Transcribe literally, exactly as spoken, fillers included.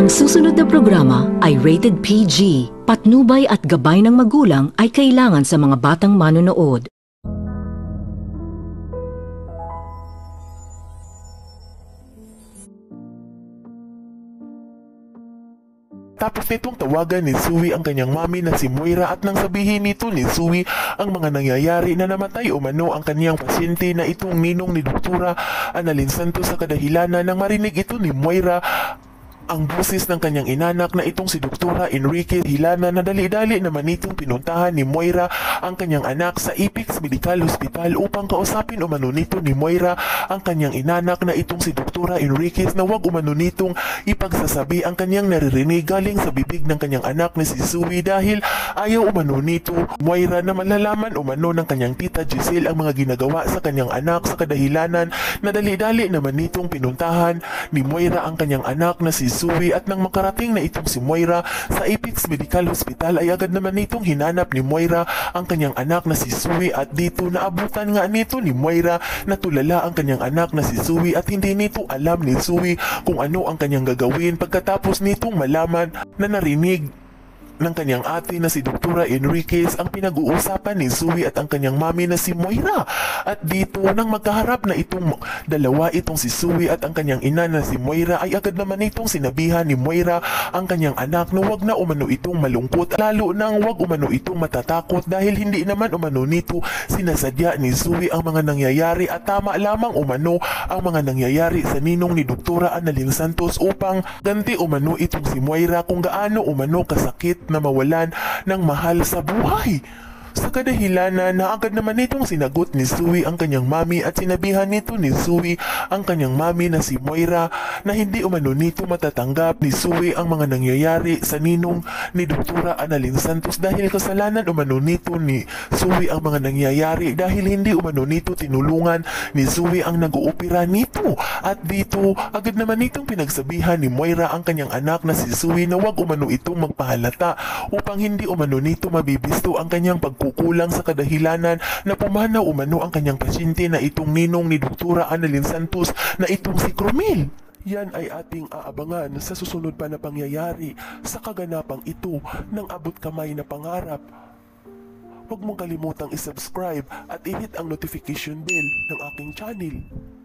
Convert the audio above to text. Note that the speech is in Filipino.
Ang susunod na programa ay rated P G. Patnubay at gabay ng magulang ay kailangan sa mga batang manonood. Tapos nitong tawagan ni Zoe ang kanyang mami na si Moira at nang sabihin nito ni Zoe ang mga nangyayari na namatay umano ang kanyang pasyente na itong ninong ni Doktora Annalyn Santos sa kadahilanan nang marinig ito ni Moira ang boses ng kanyang inanak na itong si Doktora Enrique Hilana na dali-dali naman itong pinuntahan ni Moira ang kanyang anak sa Apex Medical Hospital upang kausapin umano nito ni Moira ang kanyang inanak na itong si Doktora Enriquez na wag umano nitong ipagsasabi ang kanyang naririnig galing sa bibig ng kanyang anak na si Zoe dahil ayaw umano nito Moira na malalaman umano ng kanyang tita Giselle ang mga ginagawa sa kanyang anak sa kadahilanan na dali-dali naman nitong pinuntahan ni Moira ang kanyang anak na si Zoe at nang makarating na itong si Moira sa Apex Medical Hospital ay agad naman nitong hinanap ni Moira ang kanyang anak na si Zoe at dito naabutan nga nito ni Moira na tulala ang kanyang anak na si Zoe at hindi nito alam ni Zoe kung ano ang kanyang gagawin pagkatapos nitong malaman na narinig ng kanyang ate na si Doktora Enriquez ang pinag-uusapan ni Zoe at ang kanyang mami na si Moira. At dito nang magkaharap na itong dalawa itong si Zoe at ang kanyang ina na si Moira ay agad naman itong sinabihan ni Moira ang kanyang anak na wag na umano itong malungkot lalo nang wag umano itong matatakot dahil hindi naman umano nito sinasadya ni Zoe ang mga nangyayari at tama lamang umano ang mga nangyayari sa ninong ni Doktora Annalyn Santos upang ganti umano itong si Moira kung gaano umano kasakit na mawalan ng mahal sa buhay. Sa kadahilanan na agad naman nitong sinagot ni Zoe ang kanyang mami at sinabihan nito ni Zoe ang kanyang mami na si Moira na hindi umano nito matatanggap ni Zoe ang mga nangyayari sa ninong ni Doktora Annalyn Santos dahil kasalanan umano nito ni Zoe ang mga nangyayari dahil hindi umano nito tinulungan ni Zoe ang nag-uopera nito. At dito agad naman nitong pinagsabihan ni Moira ang kanyang anak na si Zoe na wag umano itong magpahalata upang hindi umano nito mabibisto ang kanyang pag kukulang sa kadahilanan na pumanaw umano ang kanyang pasyente na itong ninong ni Doktora Annalyn Santos na itong si Cromel. Yan ay ating aabangan sa susunod pa na pangyayari sa kaganapang ito ng abot kamay na pangarap. Huwag mong kalimutang isubscribe at i-hit ang notification bell ng aking channel.